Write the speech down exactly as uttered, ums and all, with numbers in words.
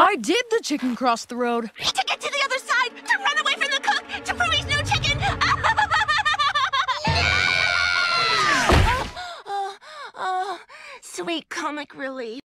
I did the chicken cross the road. To get to the other side, to run away from the cook, to prove he's no chicken. oh, oh, oh, sweet comic relief.